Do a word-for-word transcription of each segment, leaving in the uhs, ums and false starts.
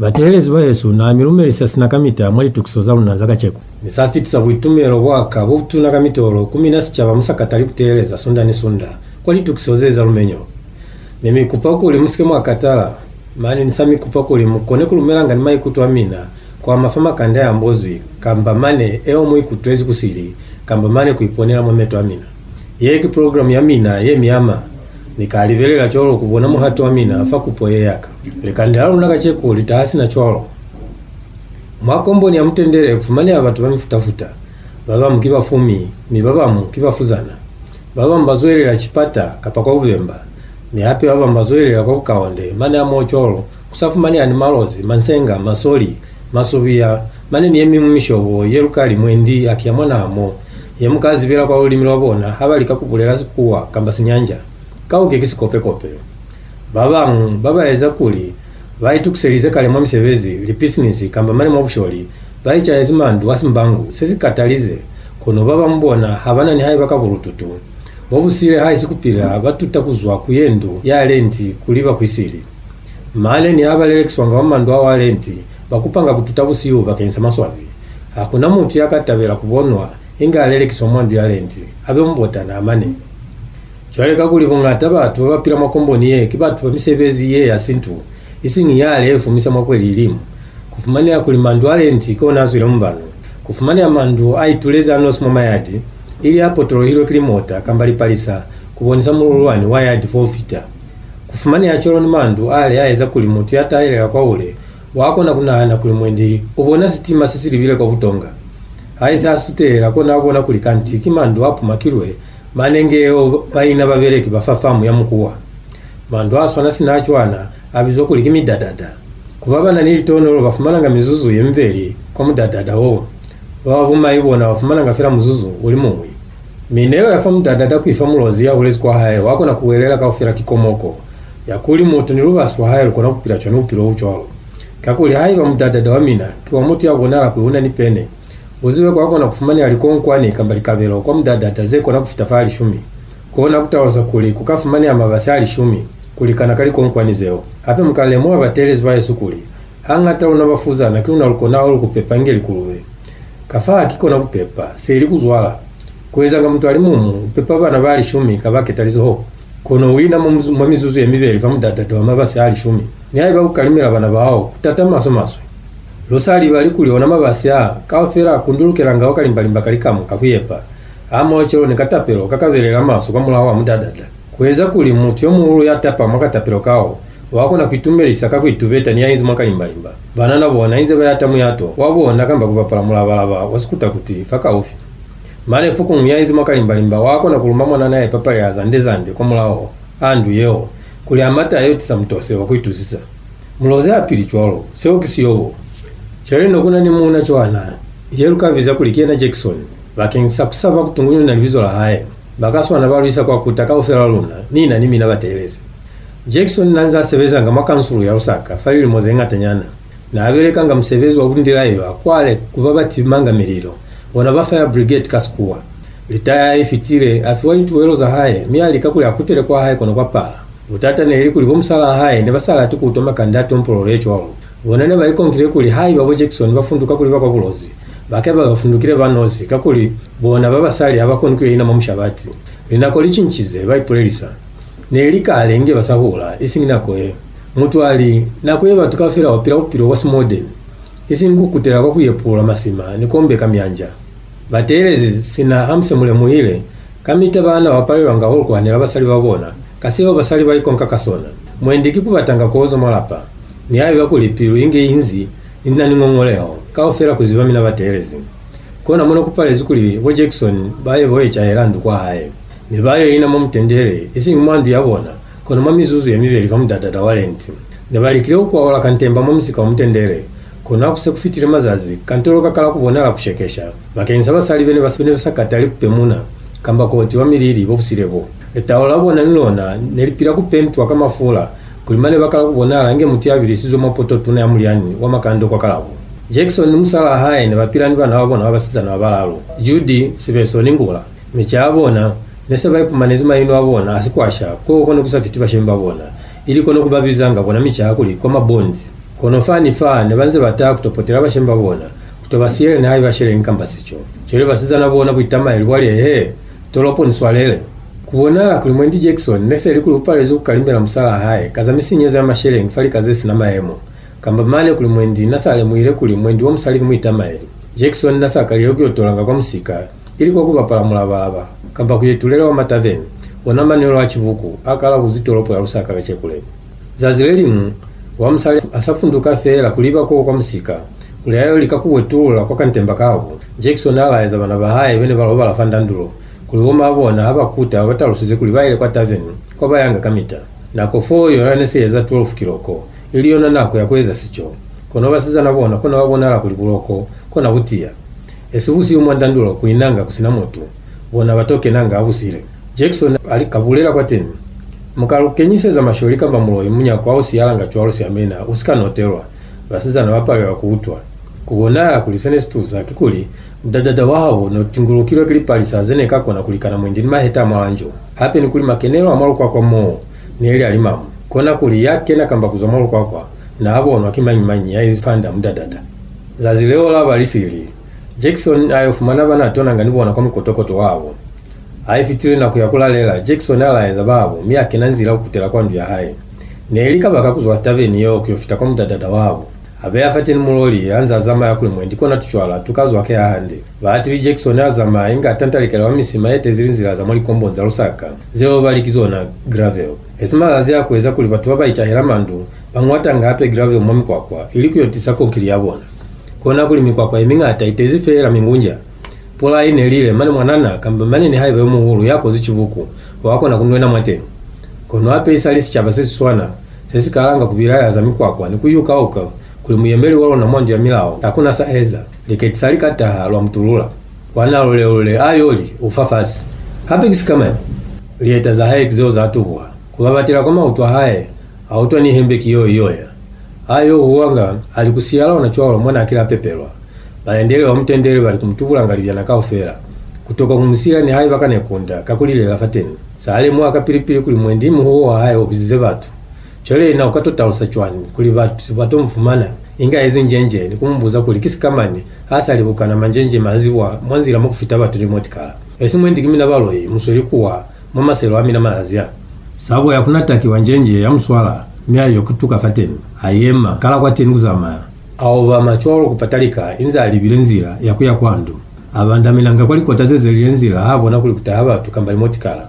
Batelezi ba Yesu na mirumelisa sinakamita mwali tukusoza lunanza kacheko. Nisafitisa bwitumero bwaka butuna kamitolo kumi na sita bamusakatali kuteleza sunda ni sunda. Kwali tukusozeza lumenyo. Mimi kupako uli musike mwakatala. Mani nisami kupako uli mukone kulumelanga ni mai kutuamina. Kwa mafama kanda ya mbozwi. Kamba mane eo mui kutuwezi kusiri. Kamba mane kuiponela mwemetu amina. Yeki program ya mina ye miyama. Nikalivelela cholo kubona muhatu amina afa kupoye yaka. Lekandala lunaka cheko litahasi na cholo. Mwakombo ni ya mtendere kufumani ya watu wamifutafuta. Baba mkiba fumi, mi baba mkiba fuzana. Baba mbazwele la chipata kapakwa uvemba. Ni hapi baba mbazwele la kwa kaonde. Mane ya mocholo, kusafu mani ya animalozi, mansenga, masoli, masobia. Mane ni yemi mmishobo, yerukali mwendi, akiyamwana hamo. Yemukazi bila kwa ulimilo wabona, haba likakukulela sikuwa, kamba sinyanja. Kao kekisi kope kope. Baba mu, baba eza kuli, vai tukuselize kale mwa misevezi, li business kamba mani mwabusholi, vai cha ezimandu wasimbangu, sezi katalize, kono baba mbona, habana ni hai baka burututu. Mwabusile hai sikupira, batuta kuzwa kuyendu, ya lenti, kuliva kuisili. Maale ni haba lelekiswanga wamandu wa lenti, bakupanga kututabusiyo bakenisa maswabi. Hakuna mutu ya katabela kubonwa, inga lelekiswa mwandu ya lenti, habe mbota na amane. Chwale kakuli vungata batu wapira makomboni ye kibatu misebezi ye asintu isingi yale efumisa makweli ilimu kufumani ya kulimandu alenti ko nazwira mbano kufumani ya mandu aituleza anos mamayadi ili hapo toro hilo kilimota kambali palisa kubonisa mululwani wa yadi four feet kufumani ya cholo ni mandu ale aeza kulimuti hata ile kwa ule wako na kuna na kulimwendi ubona sitima sisiri vile kwa vutonga haisa asutera kona abona kulikanti kimandu hapo makirwe manengeo baina babereki bafafamu ya mkuwa mandu aswa nasi nachwana abizo kuliki midadada kubaba na nilitonolo bafumananga mizuzu yemveli kwa mudadada ho bavuma ibona bafumananga fera muzuzu uli mumwi minelo yafa mudadada kuifa mulozi ya ulezi kwa haye wako na kuwelela ka ofera kikomoko yakuli mutu nilubaswa haye lukona kupira chwa nupiro ucholo kakuli haye ba mudadada wa mina kiwa mutu ya gonala kuuna ni pene uziwe kwa na kufumani alikonkwani kambali kabelo kwa mdadada zeko na kufitafali shumi kuona kutawaza kuli kukafumani ya mabasali shumi kulikana kali konkwani zeo hape mkalemwa batelezi ba Yesu kuli hangata unabafuza na kile unalukona ulu kupepa ngeli kuluwe kafaa kiko na kupepa seri kuzwala kuweza nga mtu alimumu pepa bana bali shumi kabake talizo ho kono wina mu mizuzu ya miveli fa mdadada wa mabasali shumi ni aiba kukalimira bana bao kutata maso maso losali bali kuliona mabasi ya kaofera kundulukiranga okalimbalimba kalikamu kakuyepa amo chero nekatapero kakaverera maso kwa mulawa wa mudadada kuweza kuli mutu yomuulu yatapa mwakatapero kao wako na kuitumelisa kakuituveta ni yaizi mwakalimbalimba banana bona inze bayatamu yato wabona kamba kupapala mulabalaba wasikuta kuti faka ofi mane fuku muyaizi mwakalimbalimba wako na kuluma mwana naye papali ya zande zande kwa mulawa andu yeo kuli amata yotisa mtose wakuituzisa muloze apili chwalo seo kisiyobo chale nokuna ni muna chwana yeruka viza kulikiena Jackson bakensa kusaba kutungunyo na livizo la hae bakaswa na baluisa kwa kutaka ofera luna nina nimi na bateleze Jackson nanza seveza nga makansulu ya Osaka falili mozenga tanyana na abeleka nga msevezi wa kundira iwa kwale kubabati manga mililo wana bafa ya brigade kaskuwa litaya ifitire afiwali tuwelo za hae miali kakuli akutere kwa hae kono kwa pala utata ne iliku libomsala hae ne basala tukutoma kandato mpolo lecho walo wonane bayikonkire kuli hayi babo Jackson bafunduka kuli bakwa bulozi bakeba bafundukire banozi kakuli bona babasali abakonkire ina mamushabati linako lichinchize bayipolelisa nelika alenge basahula isingina koe mutu ali nakoye batukafira wapira upiro was modern isingu kutera kwa kuyepula masima nikombe kamyanja batelezi sina hamse mule muhile kamita bana wapale wanga holko anela basali babona kaseo basali bayikonka kasona mwendiki kubatanga kozo malapa ni hayo bakulipiru inge inzi inani ngongoleo kaofera kuzivamina batelezi kona mono kupale zukuli bo Jackson baye boye cha elandu kwa haye ni baye ina mumtendere isi mwandu yabona kona mamizuzu ya miveli famudadada walenti ne balikire kwa wala kantemba mumusika mumtendere kona kuse kufitire mazazi kantoro kakala kubonala kushekesha bakensa basali bene basibene sakatali kupemuna kamba koti wa milili bo busirebo etaola bona nilona nelipira kupentwa kama fula kulimane bakala kubonala nge mutiabiri sizo mapoto tuna ya muliani wa makando kwa kalabu Jackson musala hae ne bapirani bana babona abasiza na balalo Judy sibeso ningula micyabona nese bayipumanezi mayino abona asikwasha ko kono kusafiti bashemba bona ili kono kubabizanga bona micyakuli kwa mabondi kono fani fane banze bataka kutopotera bashemba bona kutobasiyele na hayi bashere nkamba sicho chele basizana bona bwitama elwali ehe tolopo nswalele kubonala kuli mwendi Jackson nese eli kulupale zu kalimbela musala haye kaza misinyezo ya mashere ngfali kazesi na maemo kamba mane kuli mwendi nasale muire kuli mwendi wa musali kumwitama eli Jackson nasa kaliyoki otolanga kwa musika ili kwa kubapala mulabalaba kamba kuyetulele wa mataveni wana manelo wa chibuku akala kuzitolopo ya rusaka kachekule zazilelimu wa musali asafunduka fela kuliba kwa kwa musika kuli ayo likakuwetula kwa kantemba kawo Jackson ala eza bana bahaye bene baloba la fandandulo kuliwoma abona abakuta abatalusize kuli baile kwa taveni kwa bayanga kamita na kofoyo yaneseza twelve kiloko iliona nako yakweza sicho kono basiza nabona kono babona ala kuli buloko kona butia esibusi umwandandulo kuinanga kusina moto bona batoke nanga abusire Jackson alikabulela kwa teni mukalukenyise za mashori kamba muloyi munya kwa osi yalanga chwalo si amena usikanotelwa basiza na bapale wakuutwa kubonala kulisene situza kikuli mdadada wao no tingulukiro kili palisa zene kako na kulikana mwendini maheta mwalanjo hape ni kuli makenelo amalu kwa kwa moo ni eli alimamu kona kuli yake na kamba kuzomalu kwa kwa na abo wano wakimanyi manyi ya izifanda mdadada zazileo laba lisili Jackson ayofumana bana atona nganibu wana kwa mkotokoto wao haifitile na kuyakula lela Jackson ala eza babu miya kenanzila ukutela kwa ndu ya hae Nelika baka kuzwa taveni yo kiyofita kwa mdadada wabo abe afate nimuloli anza azama ya kule mwendi kona tuchwala tukazwa ke ahande baatiri Jackson azama inga atantalikela wa misima yete zilinzira za mwali kombonza Lusaka zeo balikizona gravel esima lazi ya kuweza kuli batu baba ichahela mandu bangwata nga hape gravel mwami kwa kwa iliku yotisa konkili ya bona kona kuli mikwa kwa iminga ata itezifela mingunja pola ine lile mani mwanana kamba mani ni haiba umuhulu yako zichibuku wako na kunwena mwatenu kono hape isalisi chaba sisi swana sisi kalanga kubiraya za mikwa kwa ni kuyuka uka kuli muyembeli walo na mwanji ya milao takuna saeza liketisalika taha lwa mtulula wana ule ule ayoli ufafasi hape kisikama lieta za hae kizeo za atubwa kubabatila kama utwa hae autwa ni hembe kiyo iyoya ayo huwanga alikusiyala wanachuwa mwana akila pepelwa balendele wa mtendele bali kumtubula ngalibya na kaofera kutoka kumusira ni hae baka nekunda kakulile lafateni saale mwaka pilipili kuli mwendimu huo wa hae obizize batu chole na ukatota usachwani kuli batu bato mfumana inga ezi njenje ni kumbuza kuli kisikamani hasa alibukana manjenje maziwa mwanzila mukufita batu remote kala esi mwendi kimina baloyi musweli kuwa mama selo amina mazia sabo ya kunataki wanjenje ya mswala miya yokutuka fateni ayema kala kwa tenu kuzama au ba machwalo kupatalika inza alibirenzira yakuya kwandu abandamilanga kwali kotazeze lirenzira habona kuli kutahaba tukamba remote kala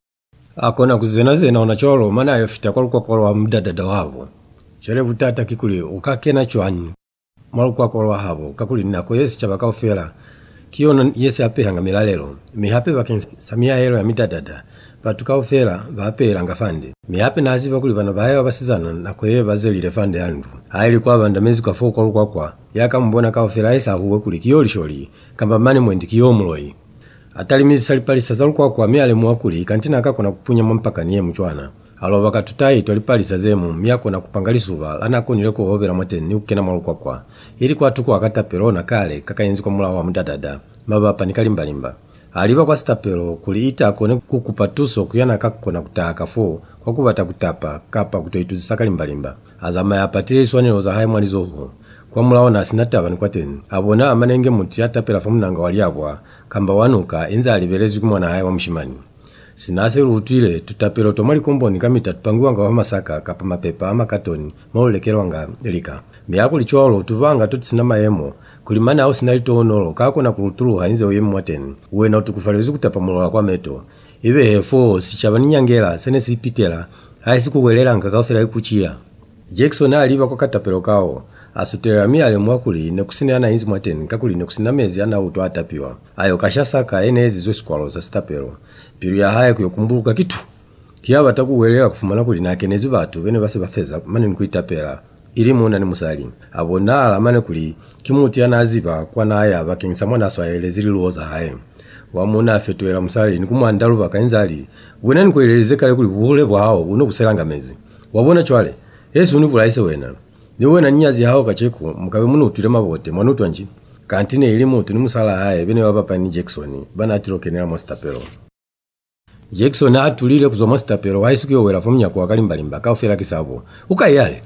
akona kuzena zena onacholo mana yofita kwa kwa kwa mdadada wabo chole butata kikuli ukakena chwanyi malukwa kwa habo kakuli nako yesi chabaka ofera kiona yesi ape hanga milalelo mihape bakin samia hero ya midadada batuka ofera bapera ngafande mihape nazi bakuli bana bayo basizana nako ye bazeli fande yandu haili kwa bandamezi kwa foko kwa kwa yakambona ka ofera isa huwe kuli kiyoli sholi kamba mani mwendi kiyomuloyi atalimizi salipalisa zalukwa kwa miale mwakuli kantina akako na kupunya mpaka niye mchwana alo bakatutai twalipalisa zemu miyako na kupangalisuva lanako nileko hobera mwateni ni ukena mwalukwa kwa ili kwa tuko akatapelo na kale kakayenzi kwa mula wa mdadada mabapa nikalimbalimba aliba kwa stapelo kuliita akone kukupatuso kuyana kako na kutaka fo kwa kubata kutapa kapa kutoituzisaka limbalimba azama ya patile iswanilo za hae mwalizohu kwa mula wana sinataba ni kwa teni abona amanenge muti atapela famunanga waliabwa kamba wanuka inza aliberezi kumwana hae wa mshimani sinase rutile tutapelo tomali komboni kamita tupanguwanga wa masaka kapa mapepa ama katoni maulekelwanga elika miyako lichwalo tuvanga tutisina maemo kulimana au sinalito onolo kako na kulutulu hainze uyemu wateni uwe na utukufalizu kutapa mulola kwa meto iwe hefo sichabani nyangela sene sipitela haisi kuwelela nga kaufela ikuchia Jackson aliba kwa katapelo kao asutela miale mwakuli nekusine ana inzi mwateni kakuli nekusina mezi ana uto atapiwa ayo kashasaka enezi zo skwalo za stapelo piru ya haya kuyokumbuka kitu kiaba takuwelela kufumana kuli na kenezi batu bene base bafeza mani nkuitapela ili muna ni musali abona alamane kuli kimuti anaziba kwa naya bakingisa mwana swahili zililoza haye wamuna afetwela musali nikumwandalu bakainzali wena nikueleze kale kuli bule bwao uno kuselanga mezi wabona chwale yesu univulaise wena niwe na nyazi hao kacheku mukabe muno utule mabote mwanutu anji kantine ili mutu ni musala haye bene wabapa ni Jackson bana atirokenera mostapelo Jackson atulile kuzoma stapelo haisiku yowera fomnya kwa kalimbalimba kaofera kisabo ukayale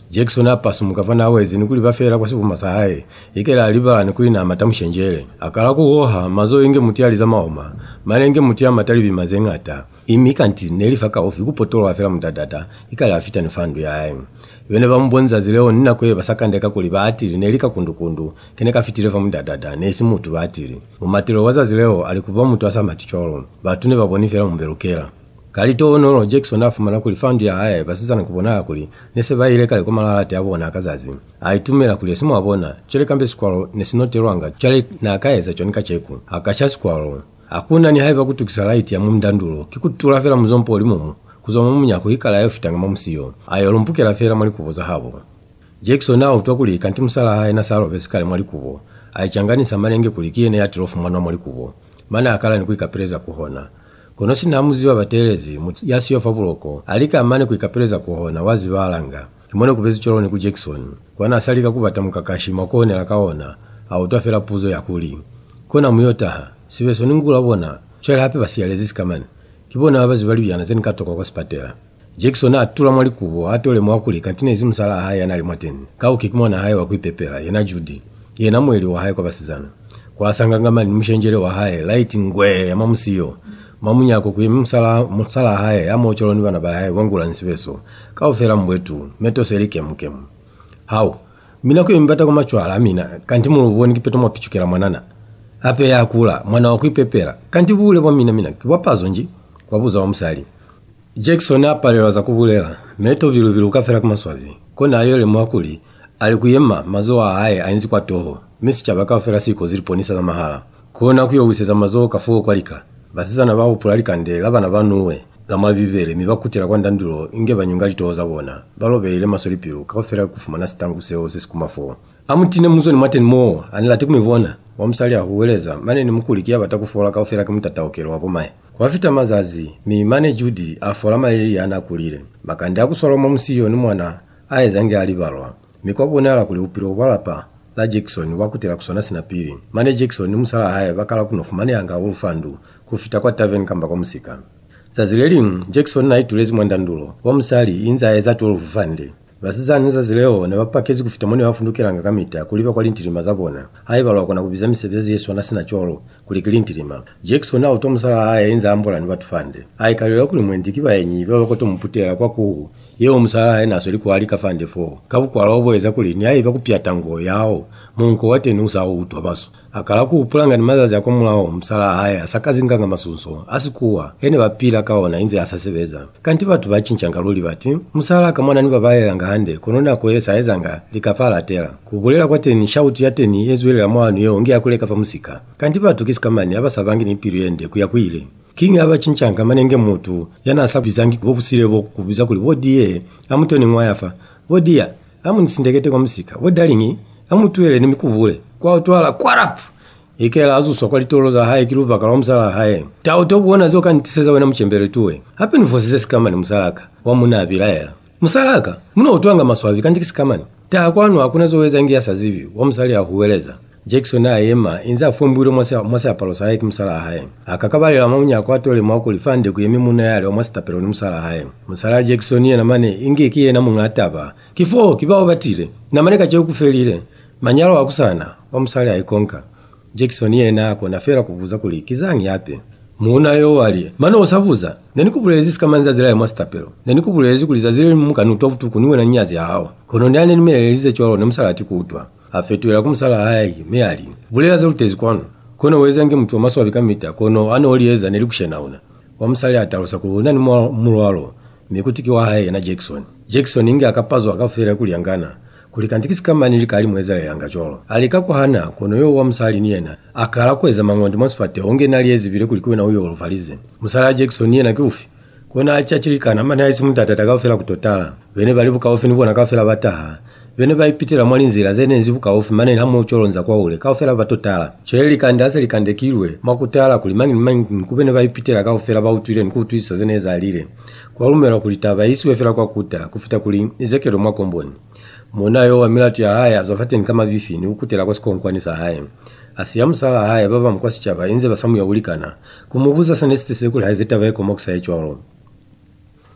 Jackson apasu mukavana wezi nikuli bafera kwa siku masahaye ikela alibala nikuli na matamushenjele akala kuhoha mazo inge mutiali za maoma malenge mutia matalibi mazengata imika nti nelifaka ofi kupotolo afera mudadata ikala afita nifandu ya ayi wene bambonza zileo nina kwe basakandeka kuli baatiri nelika kundukundu keneka fitire fa mudadada nesi mutu baatiri mumatiro waza zileo alikupa mutu asa maticholo batune babonifera mberukera kalito ono Jackson afumana kuli fandu ya haya basiza nakubona kuli nese bayile kale komala ati abona akazazi aitumira kuli simu abona chele kambe squalo nesinote rwanga chele na akaeza chonika cheku akasha squalo akuna ni haiba kutukisa light ya mumdandulo kikutula fera muzompo olimumu kuzoma munya kuikala yofitanga mamusiyo ayolompukira fera mali kuboza habo Jackson na utwa kuli kanti musala haya na salo besikale mali kubo aichanganisa malenge kulikie ne yatrofu mwana mali kubo mana akala ni kuikapereza kuhona kono sinamuzi wa batelezi yasiyo fabuloko alika amane kuikapereza kuhona wazi balanga kimone kubezi choloni ku Jackson kwana asalika kubata mukakashi makone lakaona au tafera puzo ya kuli kona muyota sibeso ningula bona chwela hape basiyalezisi kamani kibona abazi bali byana zen katoka kwa spatera Jackson atula mwali kubo atole mwakuli kantine zimusala haya nali mwateni kau kikimona haya wakuipepera yena Judy yena mweli wa haya kwa basizana kwa sangangama ni mshenjele wa haya light ngwe ya mamusiyo mamunya ko kuyimsala musala haye amocholoni bana baye wangula nsibeso kaufera mbwetu meto selike mukemu hao mina ko imbata ko machwala mina kanti muluboni kipeto mwapichukira mwanana ape yakula mwana wakuipepera kanti bule bwa mina mina kiwapazo nji kwabuza wa msali Jackson apalelwa za kubulela meto bilu bilu kafera kumaswavi kona ayole mwakuli alikuyema mazoa haye ainzi kwa toho misi chabaka ofera siko ziliponisa za mahala kona kuyo wiseza mazoa kafuo kwalika basizana bawo pulalika ndela bana banuwe kama bibere mibakutira kwa ndandulo inge banyungali toza bona balobele masolipiru kafera kufuma na sitangu seo sisikuma fo amutine muzoni mateni mo anila tikumibona wamsali ahuweleza mane ni mukulikia batakufola kafera kumtataokero wapo mae kwafita mazazi mi mane Judy afola malili yana kulire makandi akusolo musiyo ni mwana aezange alibalwa mikwabona ala kuli upiro walapa la Jackson wakutira kusona sinapiri mane Jackson musala haya bakala kunofu mane anga urufandu kufita kwa tavern kamba kwa musika zazileli Jackson na itulezi mwandandulo wa musali inza ezatu urufande basizana zazileo ne bapakezi kufita mone wafundukira ngakamita kulipa kwa lintirima zabona hayi balwa kona kubiza misebezi Yesu na sina cholo kulikilintirima Jackson na utomusala haya inza ambola ni batufande hayi kalyo kuli mwendiki bayenyi bakoto muputera kwa ku yeo musala haya naso likwali kafande fo kabukwala obweza kuli ni hayi bakupya tango yao munko wate nusa utwa baso akala ku upulanga ni mazazi akomulawo musala haya sakazinganga masunso asikuwa ene bapila kaona inze asasebeza kanti batu bachinchanga luli bati musala kamwana ni babaye ngahande konona koyesa ezanga likafala tela kubulela kwate ni shauti yate ni ezwela mwana yo ngia kuleka pa musika kanti batu kisikamani abasabangi ni periende kuya kuile King aba chinchanga manenge mutu yana asabizangi kubusire bo kubiza kuli wodiye amutoni ngwayafa wodiya amunisindekete kwa musika wodalingi amutwele ni mikubule kwa otwala kwarap ikela azuso kwa litoloza haye kiluba kala musala haye tauto kuona zoka ntiseza wena mchembere tuwe hapi nifosise kama ni musalaka wa munabira era musalaka muno otwanga maswavi kandi kisikamani ta kwanu hakuna zoweza ngia sazivi wa musali ahuweleza Jackson ayema inza fumbwiro mwasa mwasa apalosa haye kimsala haye akakabalira mamunya kwatole mwakuli fande kuyemi muna yale omwasta pero ni musala haye musala Jackson ye na mane ingi kiye na mungataba kifo kibao batire na maneka che kufelire manyalo akusana wa musali ayikonka Jackson ye na ko na fera kubuza kuli kizangi yape muna yo wali mano osabuza neni kubulezi kamanza zira mwasta pero neni kubulezi kuliza zire mukanuto futuku niwe na nyazi hawo kono ndane nimelelize chwalo ne musala tikutwa afetwela kumusala hayi meali bulela zalutezi kwano kono wezange mtu amaswa bikamita kono ano olieza nelikushenauna wamusali atarusa kuluna ni mulwalo mikutiki wa hayi na Jackson Jackson inge akapazwa akafera kuliangana kulikantikisi kama nilikali mweza yanga cholo alikako hana kono yo wamusali niyena akala kweza mangondi mwasfate onge naliezi vile kulikuwe na uyo olufalize musala Jackson niyena kiufi kona achachirikana mana haisi mutata takafera kutotala wene balibuka ofi nibona kafera bataha Vene baipitira mwalinzira zene nzibuka ofu manene hamu ucholonza kwa ule kaofera batotala choeli kande aseli kande kilwe makutala kulimangi mangi kubene baipitira kaofera bautwire nkutwisa zene zalire kwa lumera kulitaba isi wefera kwa kuta kufita kuli Ezekero mwakomboni monayo wa milatu ya haya zofate ni kama vifi ni ukutela kwa sikonkwanisa haya asiya musala haya baba mkwasi chaba inze basamu ya ulikana kumubuza sanestise kuli haizeta vaeko moksa echwalo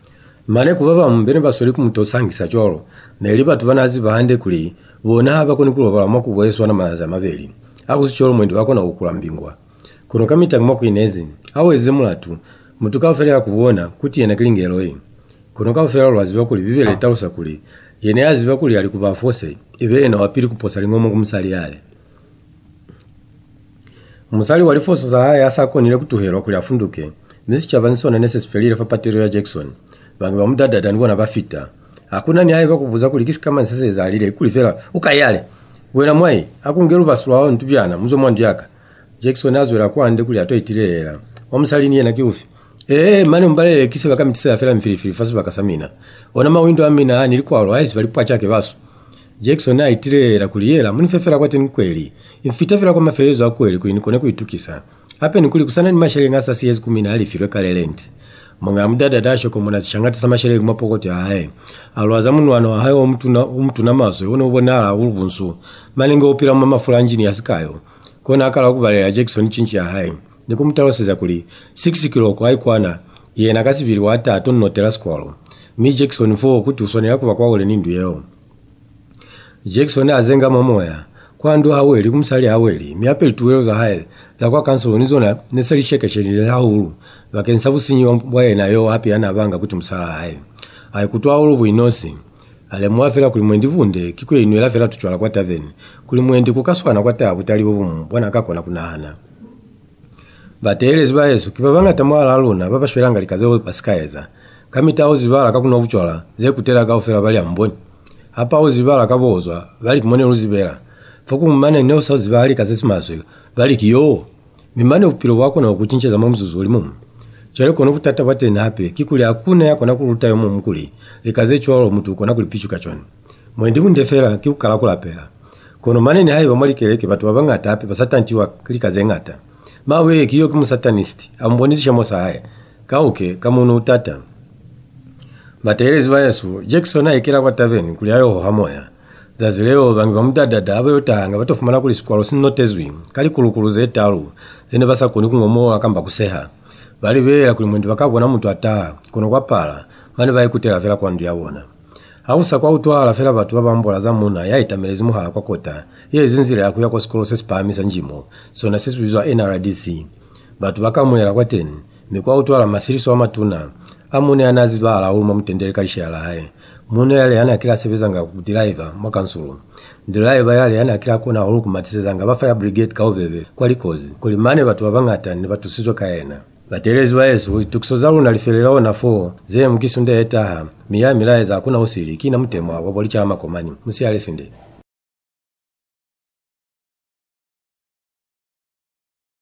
mane kubaba mbene basoli kumutosangisa cholo neli batu banazi bahande kuli bona haba kuni kuloba makubweswa na maza mabeli akusicholo mwendo bakona ukulambingwa kuno kamita ngwa kuinezi aweze mulatu mutuka ofera kubona kuti yena kilingero yi kuno ka ofera lwaziba kuli bibele tausa kuli yene aziba kuli ali kuba force ibe na wapili kuposa lingomo kumsali yale musali wali force za haya asakonile kutuherwa kuli afunduke nisi chabanisona necessary fa patero ya Jackson bangi bamudada danibona bafita hakuna ni haiba kubuza kuli kisi kama nsese zalile kuli fera ukayale wena mwai akungero basulwa ntubyana muzo mwandu yaka Jackson azwera kwande kuli atoitirera wamusali ni yena kiufi eh mane mbalele kisi bakamitisa fera mfirifiri fasu bakasamina ona mawindo amina nili kwalo aisi bali pwa chake basu Jackson aitirera kuli yela munifefera kwate nkweli imfitafera kwa maferezo akweli kuini kone kuitukisa hape nikuli kusana ni mashere ngasa C S kumi na alifirwe kalelenti Mwanga mdada dasho kumuna zishangati sama shere kumapokote hae. Alwaza munu wano hae mtu na, mtu na maso. Ono ubonala ulubunsu. Malingo upira mama fulanjini ya sikayo. Kona akala kubalera Jackson chinchi ya hae. Nikumutalo seza kuli. six kilo kwa haikuana. Ye nakasi vili wata atonu notela skwalo. Mi Jackson fo kutu usoni yako wakwa ule nindu yeo. Jackson azenga mamoya. Kwa ndu haweli kumsali haweli. Miapeli tuwelo za hae. Za kwa kansolo nizona nesali sheke sheke haulu. Wakensabu sinyi wae na yo hapi anabanga kutu msala hae. Hae kutuwa ulubu inosi. Ale mwafela kulimwendi vunde. Kikuye inuela fela tuchwala kwa taveni. Kulimwendi kukaswa na kwa tabu talibu wana kako na kunahana. Bate ele ziba yesu. Kipabanga tamuala aluna. Baba shwelanga likazewe pasikaeza. Kamita au zibala kakuna uvuchwala. Ze kutela kao fela bali amboni. Hapa au zibala kabozwa. Bali kumone uzibela. Foku mmane neo sao zibali kazesi maswe. Bali kiyo. Mimane upilo wako na ukuchinche za mamzuzu ulimumu. Chale kono kutata wate na hape. Kikuli akune ya kona kuluta yomu mkuli. Likaze chuwalo mtu kona kulipichu kachoni. Mwendi kundefera kiku kalakula pera. Kono mane ni hai wa mwali keleke batu wabanga ata hape. Pasata nchiwa likaze ngata. Mawe kiyo kimu satanisti. Ambonizi mosa haya. Kauke kama unu utata. Mateelezi wa Yesu. Jackson na ikira kwa taveni. Kuli ayo hamoya. Zazileo bangi bamudadada abo yotanga batofumana kuli skwalo sinotezwi kali kulukuluze etalu zene basa kuni kungomo akamba kuseha bali bela kuli mwendi bakabona muntu ata kono kwa pala mane bayi kutela fela kwa ndu yabona hausa kwa utwala fela batu babambola za muna yaita melezi muhala kwa kota ye zinzire yakuya kwa skolo sespamisa njimo so na sesu bizwa N R D C batu bakamwela kwa teni mikwa utwala masiriso wa matuna amune anazibala uluma mtendele kalisha yala hae Mune yale yana kila sebezanga kudilaiva mwakansulu. Ndilaiva yale yana kila kuna hulu kumatisezanga bafaya brigade kao bebe. Kwa likozi. Kulimane batu wabangata ni batu sizo kaena. Batelezi wa Yesu, tukisozalu na lifelelao na fo. Zee mkisunde etaha. Miya milaeza hakuna usiri. Kina mtemwa wabolicha ama komani. Musi yale sinde.